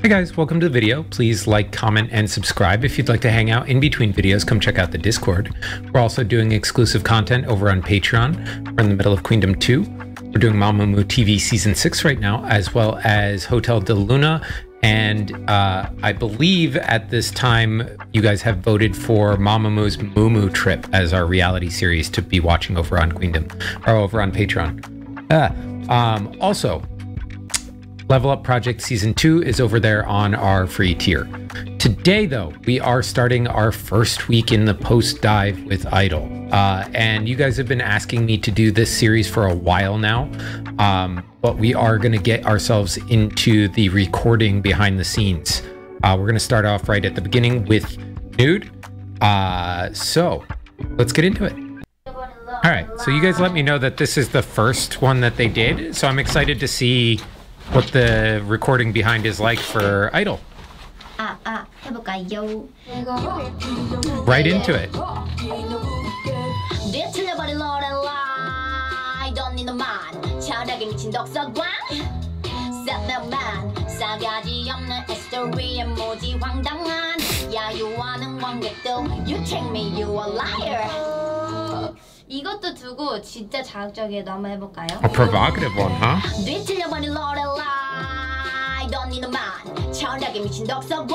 Hey guys, welcome to the video. Please like, comment, and subscribe. If you'd like to hang out in between videos, come check out the Discord. We're also doing exclusive content over on Patreon. We're in the middle of Queendom 2. We're doing Mamamoo TV Season 6 right now, as well as Hotel de Luna. And I believe at this time, you guys have voted for Mamamoo's Moo Trip as our reality series to be watching over on Queendom, or over on Patreon. Also, Level Up Project Season 2 is over there on our free tier. Today, though, we are starting our first week in the post-dive with Idol. And you guys have been asking me to do this series for a while now. But we are going to get ourselves into the recording behind the scenes. We're going to start off right at the beginning with Nude. So let's get into it. All right, so you guys let me know that this is the first one that they did. So I'm excited to see what the recording behind is like for Idol. 해볼까요? Right into it. 철학에 미친 독서관 셀럽만 싸가지 없는 스토리에 모지 황당한 야유하는 관객도 You take me, you a liar. 이것도 두고 진짜 자극적이에도 한번 해볼까요? A provocative one, huh? 뒤틀려버린 로렐라이 Don't need a man 철학에 미친 독서관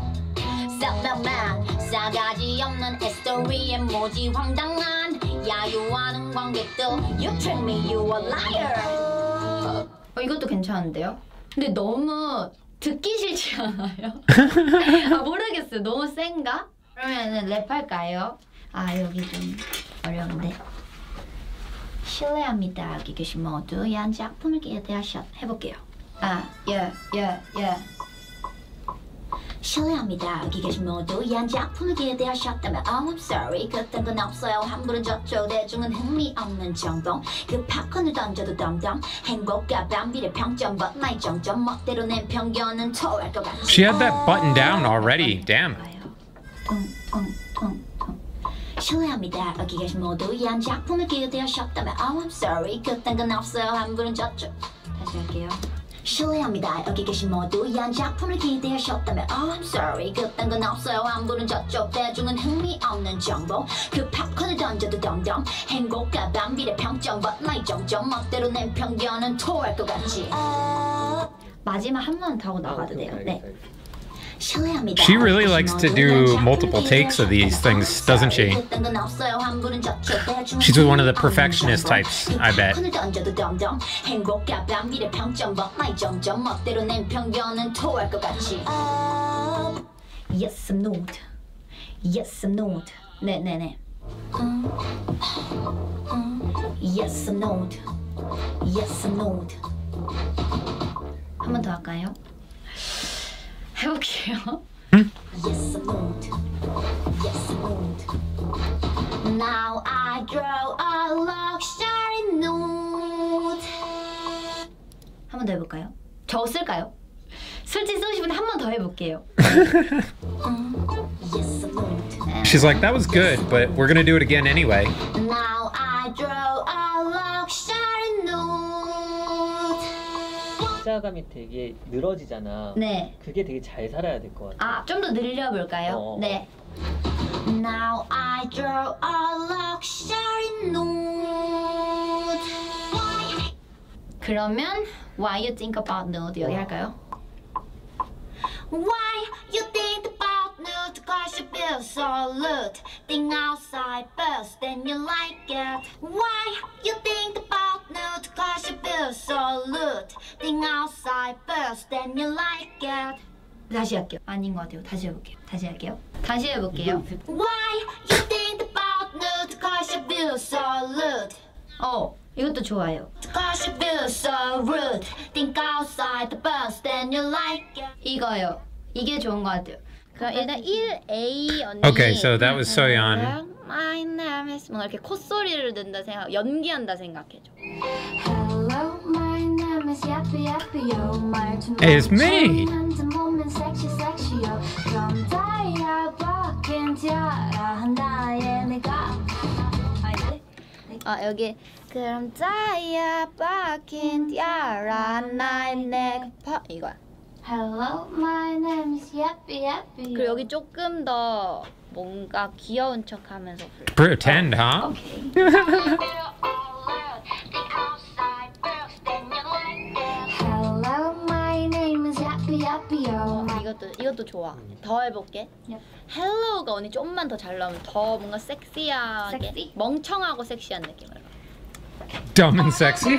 셀럽만 싸가지 없는 스토리에 모지 황당한 야유하는 관객도 You trick me, you a liar. 이것도 괜찮은데요? 근데 너무 듣기 싫지 않아요? 모르겠어요. 너무 센가? 그러면은 랩할까요? 여기 좀 어려운데. 실례합니다. 여기 계신 모두 이 작품을 기대하셨 해볼게요. 실례합니다. 여기 계신 모두 이 작품을 기대하셨다면 I'm sorry. 그딴 건 없어요. 함부로 저쪽 대중은 흥미없는 정보. 그 팝콘을 던져도 덤덤. 행복과 반비례 평점 but 나의 정점 멋대로 낸 편견은 토할 것 같지. She had that button down already. Damn. 실례합니다. 여기 계신 모두 이 작품을 기대하셨다면 I'm sorry. 그딴 건 없어요. 함부로 저쪽. 다시 할게요. 실례합니다. 여기 계신 모두 이 작품을 기대하셨다면 I'm sorry. 그딴 건 없어요. 함부로 저쪽 대중은 흥미없는 정보. 그 팝콘을 던져도 덤덤. 행복과 반비례 평점 but 나의 정점 멋대로 낸 편견은 토할 것 같지. 마지막 한 번 더 하고 나가도 돼요. 네. She really likes to do multiple takes of these things, doesn't she? She's one of the perfectionist types, I bet. Yes, I'm not. Yes, I'm not. 네. Yes, I'm not. Yes, I'm not. 한 번 더 할까요? 해볼게요. Yes, I won't. Yes, I won't. Now I draw a luxury note. 한 번 더 해볼까요? 저 쓸까요? 솔직히 쓰고 싶은데 한 번 더 해볼게요. Yes, I won't. She's like, that was good, but we're gonna do it again anyway. Now I draw a luxury note. 박자감이 되게 늘어지잖아. 네. 그게 되게 잘 살아야 될 것 같아. 좀 더 늘려볼까요? 네. Now I draw a luxury note. 그러면 Why you think about nude 여기 할까요? Why you think about nude? Cause you feel so lewd. Think outside first, then you like it. Why you think about nude? Cause you feel so lewd. Think outside first, then you like it. 다시 할게요. 아닌 것 같아요. 다시 해볼게요. 다시 할게요. 다시 해볼게요. Why you think about nude? Cause you feel so lewd. 이것도 좋아요. Cause you feel so rude. Think outside the box, then you like it. 이거요. 이게 좋은 것 같아요. 그럼 일단 1A 언니. Okay, so that was Soyeon. My name is 뭔가 이렇게 콧소리를 낸다 생각, 연기한다 생각해줘. Hello, my name is Yappy Yappy Yo. Hey, it's me. 여기 그럼 자야 박힌 티아라 나의 넥 이거야. Hello, my name is Yappy Yappy. 그리고 여기 조금 더 뭔가 귀여운 척하면서 불러. Pretend, huh? 오케이. Hello, my name is Yappy Yappy. 이것도 좋아. 더 해볼게. Yep. 헬로우가 언니 좀만 더 잘 나오면 더 뭔가 섹시하게 섹시? 멍청하고 섹시한 느낌으로. Dumb and sexy.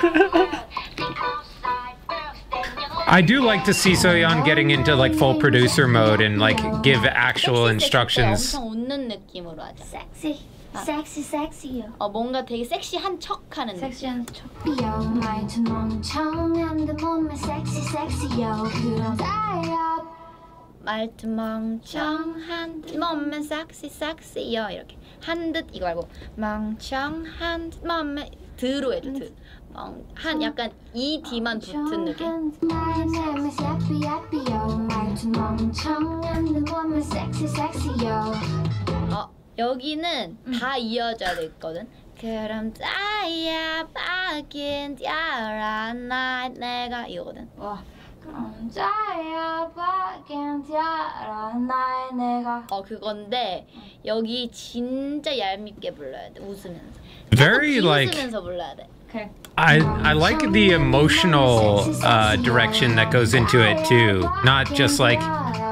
I do like to see Soyeon getting into like full producer mode and like give actual instructions. 엄청 웃는 느낌으로 하자. Sexy, sexy, sexy요. 뭔가 되게 섹시한 척하는 느낌. 섹시한 척이요. 말투 멍청한데 몸매 섹시, 섹시요. 그런 나야. 말투 멍청한 듯 몸매 섹시요 이렇게 한 듯 이거 말고 멍청한 듯 몸매 드로 해줘 드. 한 약간 이 D만 붙은 느낌. My name is Yappy Yappy요. 말투 멍청한데 몸매 섹시, 섹시요. 여기는 다 이어져야 되거든. 그럼 나야 바뀐 티아라 나 내가 이거거든. 와. 남자야 바뀐 티아라 나의 내가. 그건데 여기 진짜 얄밉게 불러야 돼. 웃으면서. Very like 웃으면서 불러야 돼. I like the emotional direction that goes into it too. Not just like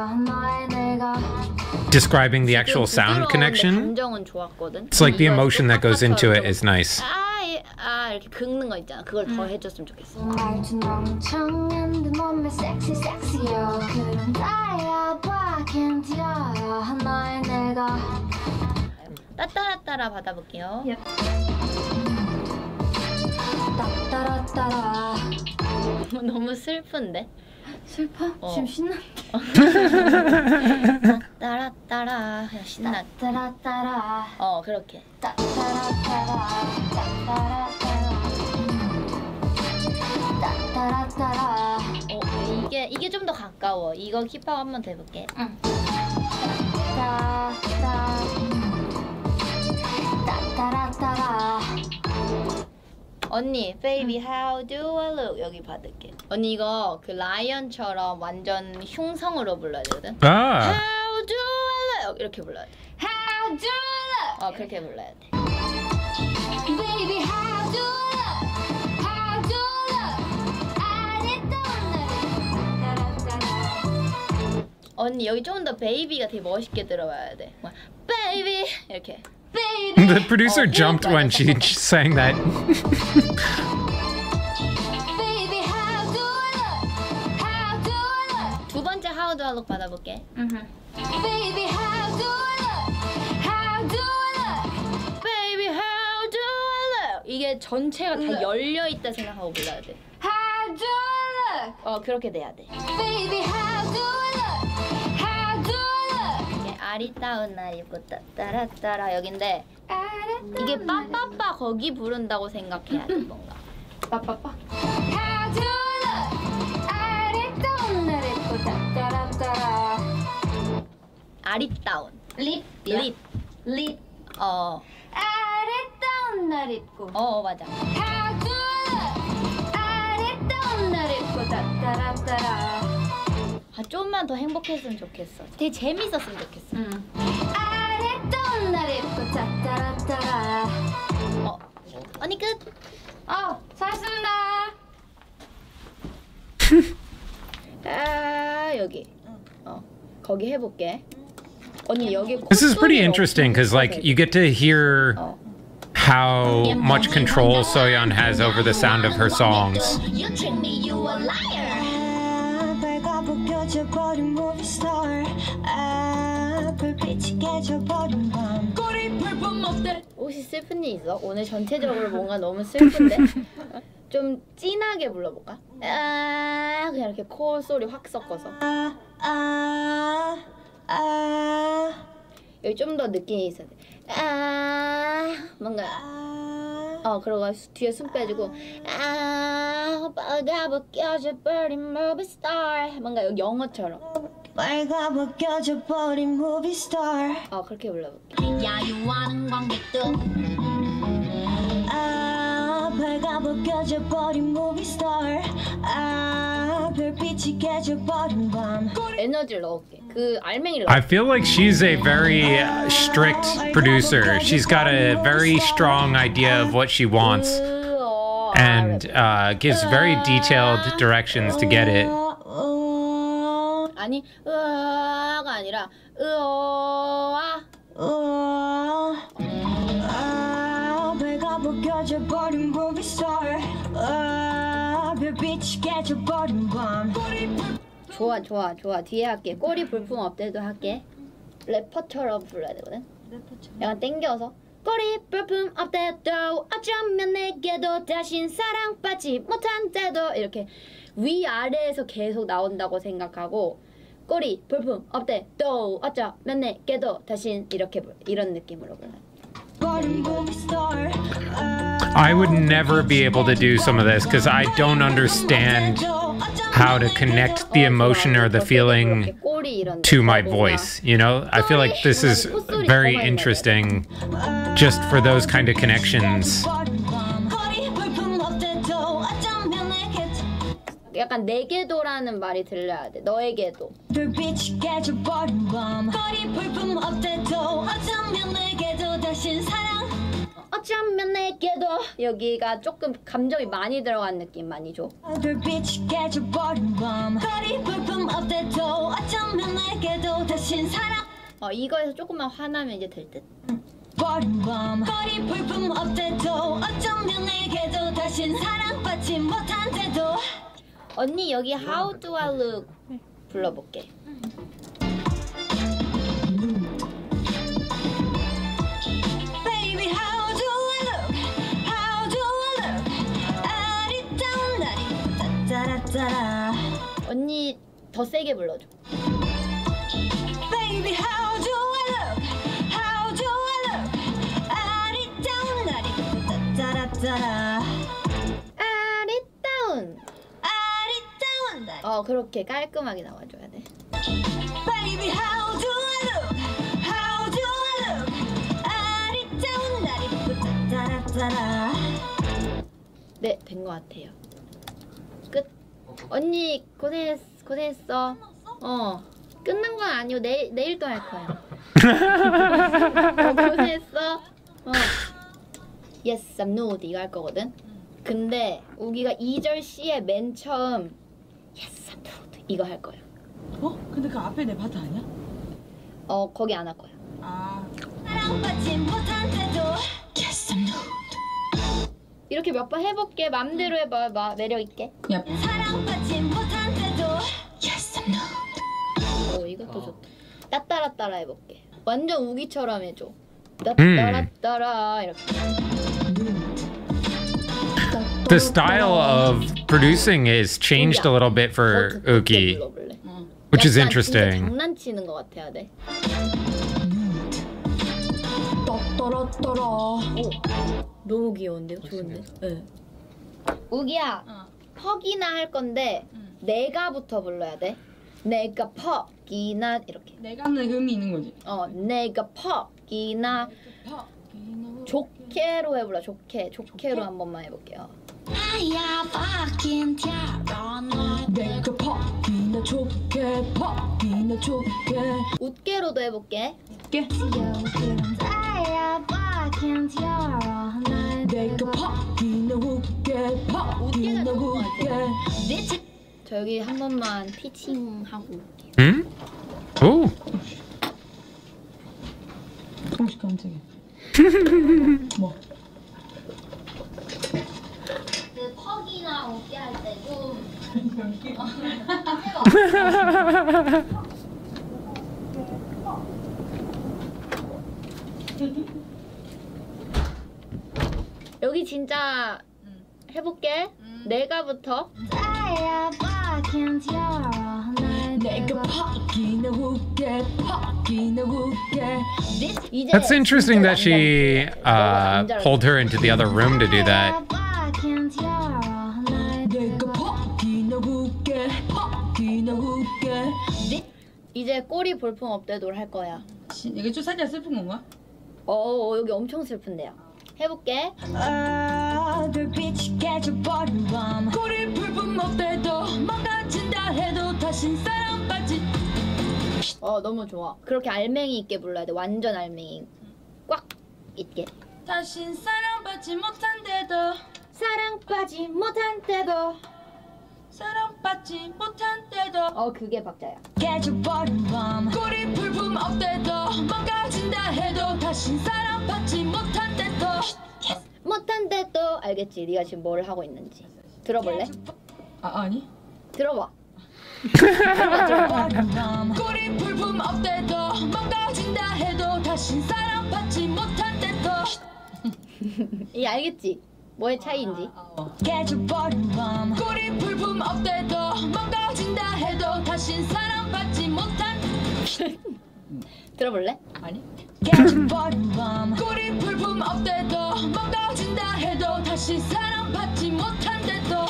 describing the actual sound connection. 감정은 좋았거든. It's like the emotion that goes into it is nice. 이렇게 긁는 거 있잖아. 그걸 더 해줬으면 좋겠어. 말투 멍청한데 몸매 섹시, 섹시요. 그럼 나야 바뀐 티아라 나의 내가. 따따라따라 받아볼게요. 따따라따라. 너무 슬픈데? 슬퍼? 지금 신난데. 따따라따라 그냥 신나. 따따라따라. 그렇게. 따따라따라. 따따라따라. 따따라따라. 이게 좀 더 가까워. 이거 킵하고 한번 더 해볼게. 응. 따따라따라. 언니, baby how do I look 여기 받을게. 언니 이거 그 라이언처럼 완전 흉성으로 불러야 되거든. Ah. How do I look 이렇게 불러야 돼. How do I look? 그렇게 불러야 돼. Baby, how do I look? How do I look? 따라따라. 언니 여기 조금 더 베이비가 되게 멋있게 들어와야 돼. baby 이렇게. Baby. The producer jumped when she sang that. Baby, how do I look? How do I look? 두 번째 how do I look 받아볼게. Baby, how do I look? How do I look? Baby how do I look 이게 전체가 다 열려 있다 생각하고 불러야 돼. How do I look? 그렇게 돼야 돼. Baby, how do I look? How do I look? 이게 아리따운 날 입고 따라따라 여긴데 이게 빠빠빠 거기 부른다고 생각해야 돼 뭔가. 빠빠빠. How do I look? 아리따운 날 입고 따따라따라. 아리따운. 립. 립. 아리따운 날 입고. 맞아. How do I look? 아리따운 날 입고 따따라따라. 좀만 더 행복했으면 좋겠어. 되게 재밌었으면 좋겠어. 아리따운 날 입고 따따라따라. 언니 끝. 잘했습니다. 여기. 거기 해볼게. 언니 여기. This is pretty interesting because like you get to hear how much control Soyeon has over the sound of her songs. You trick me, you a liar. 버린 movie star. 불빛이 깨져버린 밤. 꼬리 불품 어때? 혹시 슬픈 일 있어? 오늘 전체적으로 뭔가 너무 슬픈데? 좀 진하게 불러볼까? 그냥 이렇게 코 소리 확 섞어서. 여기 좀 더 느낌이 있어야 돼. 뭔가. 그러고 뒤에 숨 빼주고. 빨가벗겨져 버린 movie star. 뭔가 여기 영어처럼. 빨가벗겨져 버린 movie star. 그렇게 불러볼게. 야유하는 관객들. 빨가벗겨져 버린 movie star. 불빛이 깨져버린 밤 에너지를 넣을게. 그 알맹이를 I feel like she's a very strict producer. She's got a very strong idea of what she wants and gives very detailed directions to get it. 아니 으아가 아니라 으아. 배가 벗겨져 버린 movie star 별빛이 깨져버린 밤 좋아. 뒤에 할게. 꼬리 불품 업데이트 할게. 래퍼처럼 불러야 되거든. 약간 땡겨서 꼬리 불품 업데이트 어쩌면 내게도 다신 사랑받지 못한데도 이렇게 위아래에서 계속 나온다고 생각하고 꼬리 불품 업데이트 어쩌면 내게도 다신 이렇게 이런 느낌으로 불러. I would never be able to do some of this because I don't understand how to connect the emotion or the feeling to my voice. You know, I feel like this is very interesting just for those kind of connections. 약간 내게도라는 말이 들려야 돼. 너에게도. 불빛이 깨져버린 밤 거리 불품 업데이트 어쩌면 내게도 다신 사랑 어쩌면 내게도 여기가 조금 감정이 많이 들어간 느낌 많이 줘. 불빛이 깨져버린 밤 거리 불품 업데이트 어쩌면 내게도 다신 사랑 이거에서 조금만 화나면 이제 될 듯. 버린 밤 거리 불품 업데이트 어쩌면 내게도 다신 사랑받지 못한데도 언니 여기 How do I look 불러볼게. Baby how do I look How do I look 아리따운 날이 따따라따라 언니 더 세게 불러줘. Baby how do I look How do I look 아리따운 날이 따따라따라 아리따운. 아리따운 날 그렇게 깔끔하게 나와줘야 돼. Baby how do I look How do I look 아리따운 날이 따따라따라 네, 된 것 같아요. 끝. 언니 고생했어. 끝난 건 아니고 내일 또 할 거야. 고생했어. Yes, I'm nude 이거 할 거거든. 근데 우기가 2절 C의 맨 처음 Yes, I'm nude 이거 할 거야. 근데 그 앞에 내 파트 아니야? 거기 안 할 거야. 사랑받지 못한데도 Yes I'm nude 이렇게 몇 번 해볼게. 맘대로 해봐. 매력 있게. 야, 사랑받지 못한데도 Yes I'm nude 이것도 좋다. 따따라따라 해볼게. 완전 우기처럼 해줘. 따따라따라 이렇게. The style of producing is changed a little bit for Uki, 불러볼래. which is 약간 진짜 interesting. 장난치는 것 같아야 돼. 떠떠러떠러. 너무 귀여운데요? 좋은데? 네. 우기야, 퍽이나 할 건데 내가부터 불러야 돼. 내가 퍽이나 이렇게. 내가는 의미 있는 거지. 내가 퍽이나 좋게로 해볼래. 좋게로 한 번만 해볼게요. 아야 fucking terror 내가 퍽이나 좋게 퍽이나 좋게. 웃게로도 해볼게. 아야 fucking terror 내가 퍽이나 웃게 퍽이나 웃게. 저 여기 한 번만 피칭하고 올게요. Oh, 조금씩 깜짝이야. 뭐? 그 퍽이나 웃게 할 때 좀 여기 진짜 해볼게. 내가부터. 아야 fucking terror 내가 퍽이나 웃게 퍽이나 웃게. 이제 that's interesting 진짜 that she pulled her into the other room to do that. fucking terror 내가 퍽이나 웃게 퍽이나 웃게. 이제 꼬리 볼품 업데이트를 할 거야. 이게 좀 살짝 슬픈 건가? 여기 엄청 슬픈데요. 해볼게. 불빛이 깨져버린 밤 꼬리 불품 업데이트 망가진다 너무 좋아. 그렇게 알맹이 있게 불러야 돼. 완전 알맹이 꽉 있게. 다신 사랑받지 못한데도 사랑받지 못한 때도. 사랑받지 못한데도 그게 박자야. 깨져버린 밤 꼬리 불품 없대도 망가진다 해도 다신 사랑받지 못한데도 못한 때도 알겠지? 네가 지금 뭘 하고 있는지. 들어볼래? 아니 들어봐. 깨져버린 밤 꼬리 불품 없대도 망가진다 해도 다신 사랑받지 못한데도 이 알겠지? 뭐의 차이인지. 깨져버린 밤 꼬리 불품 없대도 망가진다 해도 다신 사랑받지 못한 들어볼래? 아니 깨져버린 밤 꼬리 불품 없대도 망가진다 해도 다시 사랑받지 못한데도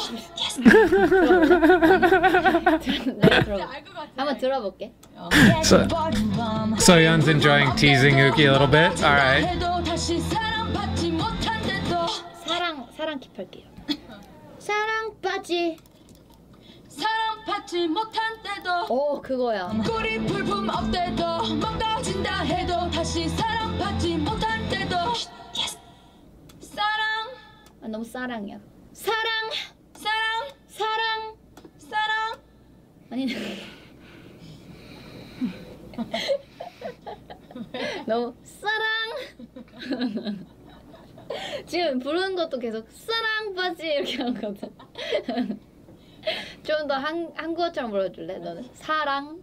내가 들어봐. 한번 들어볼게. So, Soyeon's enjoying teasing Uki a little bit. All right. 해도 다시 사랑받지 못한데도 사랑 킵할게요. 사랑받지. 사랑받지 못한데도 그거야. 꼬리 불품 없대도 망가진다 해도 다시 사랑받지 못한데도 사랑 너무 사랑이야. 사랑. 아니 너무 사랑. 지금 부르는 것도 계속 사랑받지 이렇게 하거든. 좀 더 한국어처럼 불러줄래? 너는 사랑.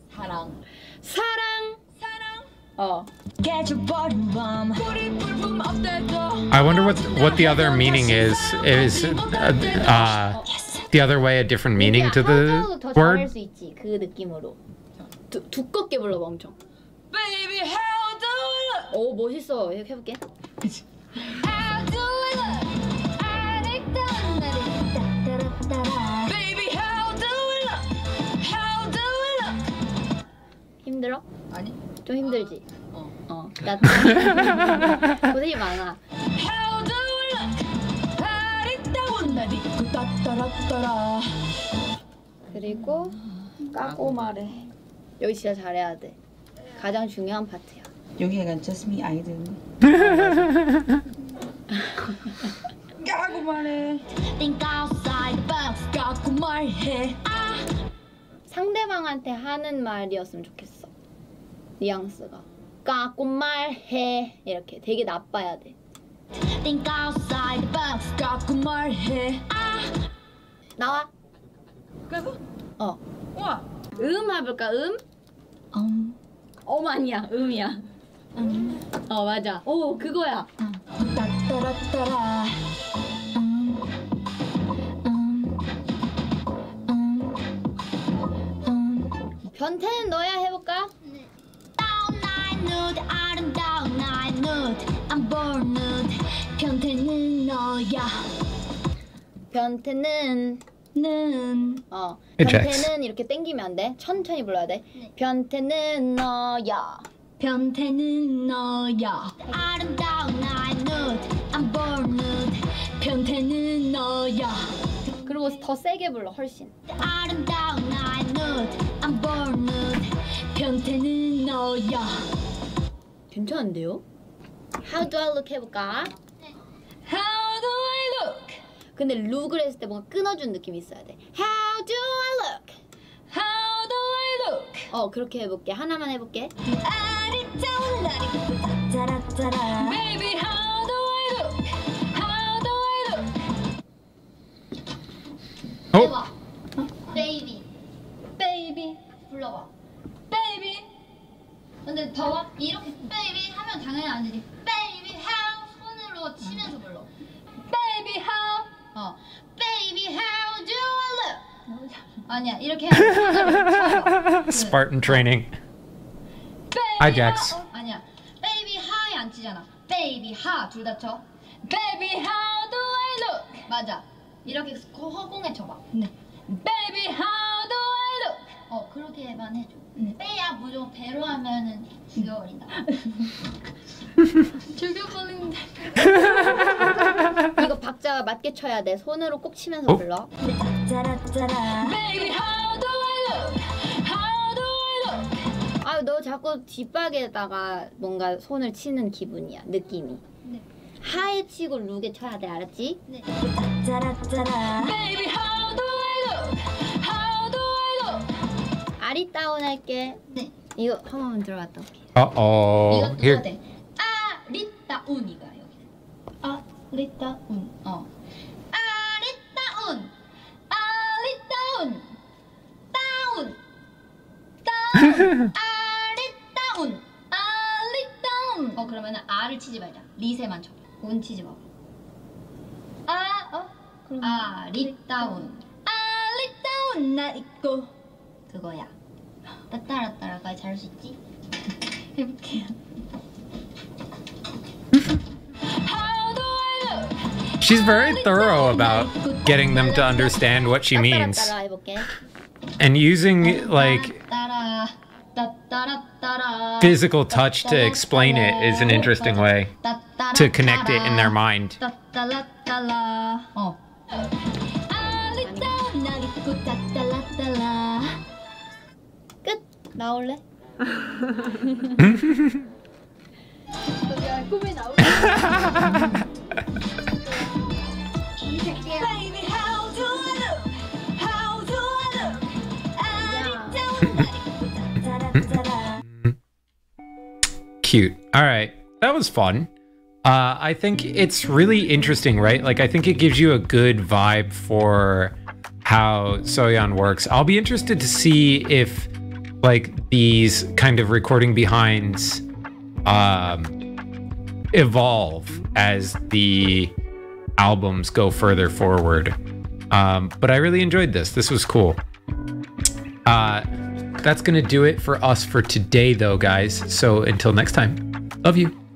깨져버린 밤 꼬리 불품 없대도 I wonder what the other meaning is. Is the other way a different meaning to 한국어도 the 더 잘할 word? 수 있지. 그 느낌으로. 두껍게 불러봐 엄청. Baby how do I look 멋있어. 이렇게 해볼게. How do I look Baby how do I look How do I look 힘들어? 아니 좀 힘들지? 나 고생이 많아. How do I look 아리따운 날 입고 따따라따라 그리고 까고 말해. 여기 진짜 잘해야 돼. 가장 중요한 파트야. 여기 약간 just me 아이들 까고 말해 Think outside the box. 까고 말해 상대방한테 하는 말이었으면 좋겠어. 뉘앙스가. 까고 말해. 이렇게 되게 나빠야 돼. Think outside the box. 까고 말해 나와. 까고 어. 우와 해볼까? 아니야. 음이야. 맞아. 그거야. 따따라따라 변태는 너야 해볼까? Down night nude, 아름다운 night nude. I'm born nude. 변태는 너야. 변태는 Ajax. 변태는 이렇게 땡기면 안 돼. 천천히 불러야 돼. 변태는 너야. 변태는 너야 아름다운 night nude. I'm born nude. 변태는 너야 그리고 더 세게 불러 훨씬. 아름다운 night nude. I'm born nude. 변태는 너야 괜찮은데요? How do I look 해볼까? How do I look 근데 룩을 했을 때 뭔가 끊어준 느낌이 있어야 돼. How do I look? How do I look 그렇게 해볼게. 하나만 해볼게. 아리따운 날 입고 따따라따라. Baby how do I look How do I look Oh, Baby. Baby. 불러봐. Baby 근데 봐봐. 이렇게 baby 하면 당연히 안 되지. Baby how 손으로 치면서 불러. Baby how Baby how do I look? 아니야. 이렇게 해야 돼. Spartan training. Ajax. 아니야. Baby 하에 안 치잖아. Baby 하 둘 다 쳐. Baby how do I look 맞아. 이렇게 허공에 쳐봐. Baby how do I look 그렇게만 해줘. 빼야 무조건 배로 하면은 죽여버린다. 죽여버린다 이거 박자가 맞게 쳐야 돼. 손으로 꼭 치면서 불러. 따라따라. Baby how do I look How do I look 아, 너 자꾸 뒷박에다가 뭔가 손을 치는 기분이야, 느낌이. 네. 하에 치고 룩에 쳐야 돼, 알았지? 네. 짜라짜라. Baby how do I look? How do I look? 아리따운 할게. 네. 이거 한 번만 들어갔다 올게. Uh-oh. 이것도 Here. 해야 돼. 아리따운 이거야 여기. 아리따운. 아리따운. 아리따운. 다운. 다운. 아리따운. 아리따운. 그러면은 아를 치지 말자. 리세만 쳐. 운 치지 마. 그럼 아리따운. 아리따운 나 있고 그거야. 따따라따라까지 잘할 수 있지? 해볼게요. How do I look? She's very thorough about getting them to understand what she means. 따라 해볼게. And using like 따라 따따라따라 physical touch to explain it is an interesting way to connect it in their mind. 따따라따라 아리따운 날 있고 따따라따라 끝. 나올래? 꿈에 나올 Baby how do I look? How do I look? 아리따운 날 있고 짜라짜라. Cute. All right. That was fun. I think it's really interesting, right? Like, I think it gives you a good vibe for how Soyeon works. I'll be interested to see if, like, these kind of recording behinds evolve as the albums go further forward. But I really enjoyed this. This was cool. That's going to do it for us for today, though, guys. So until next time, love you.